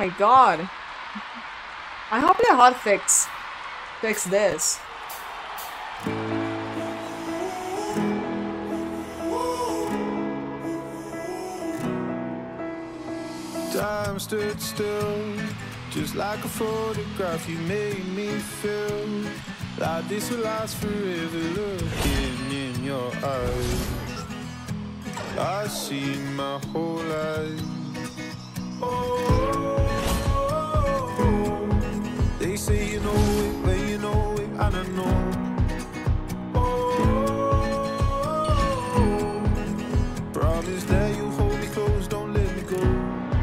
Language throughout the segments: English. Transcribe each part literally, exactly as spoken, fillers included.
my god. I hope the hotfix fix this. Time stood still, just like a photograph. You made me feel like this will last forever. Looking in your eyes, I see my whole life. Oh, they say you know it, but you know it, and I know. Oh, promise that you hold me close, don't let me go.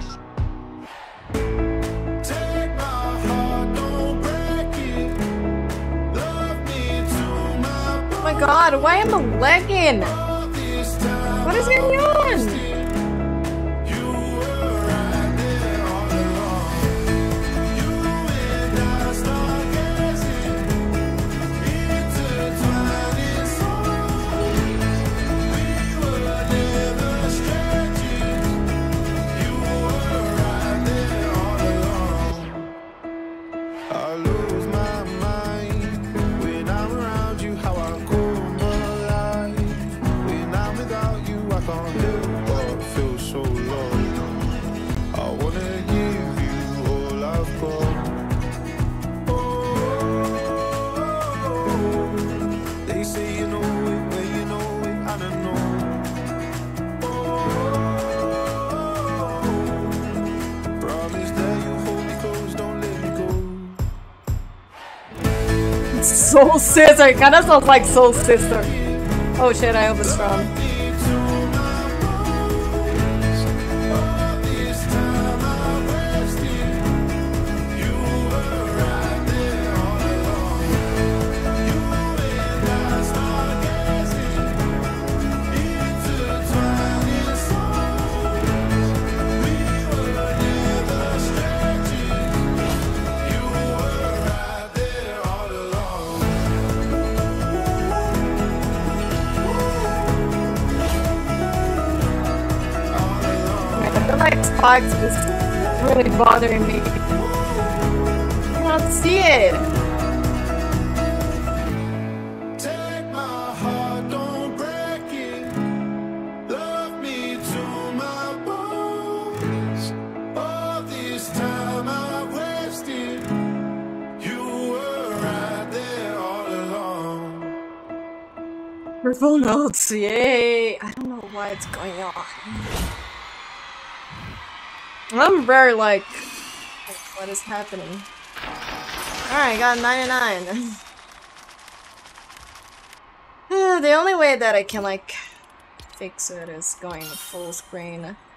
Take my heart, don't break it. Love me to my Oh my god, why am I lagging? What is going on? Soul Sister, kinda sounds like Soul Sister. Oh shit, I hope it's strong. Spikes is really bothering me. I cannot see it. Take my heart, don't break it. Love me to my bones. All this time I wasted. You were right there all along. Purple notes, yay! I don't know what's going on. I'm very like, what is happening? Alright, got ninety-nine. The only way that I can like fix it is going full screen.